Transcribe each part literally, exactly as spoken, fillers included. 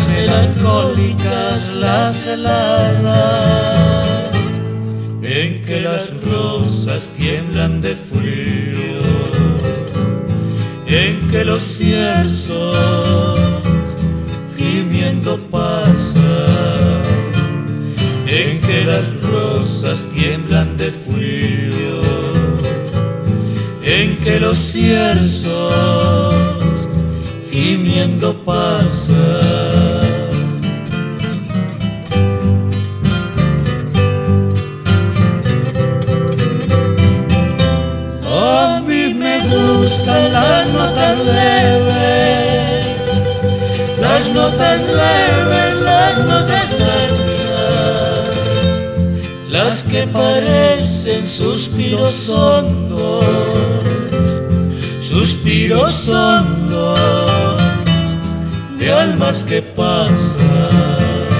melancólicas las heladas, en que las rosas tiemblan de frío, en que los cierzos gimiendo pasan, en que las rosas tiemblan de frío, en que los cierzos gimiendo pasan. A mí me gustan las notas leves, las notas leves, las notas largas, las que parecen suspiros hondos, suspiros hondos de almas que pasan,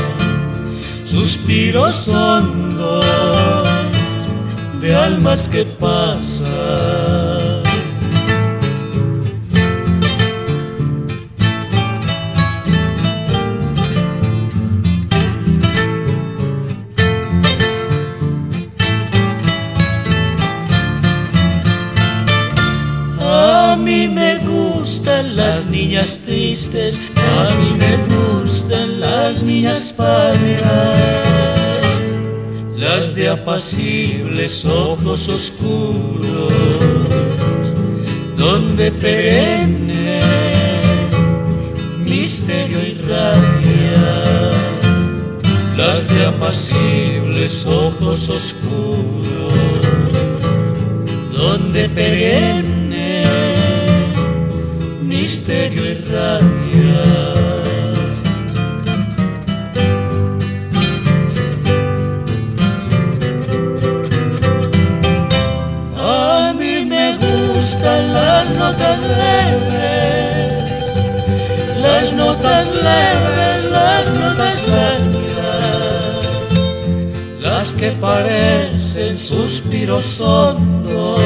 suspiros hondos de almas que pasan. A mí me gustan las niñas tristes, a mí me gustan las niñas pálidas, las de apacibles ojos oscuros, donde perenne misterio irradia, las de apacibles ojos oscuros, donde perenne misterio irradia. A mí me gustan las notas leves, las notas leves, las notas largas, las que parecen suspiros hondos,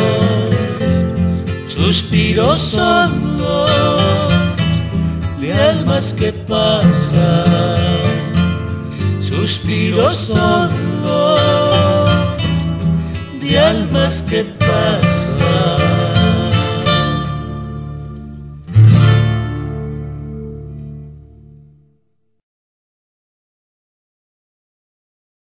suspiros hondos de almas que pasan, suspiros hondos de almas que pasan.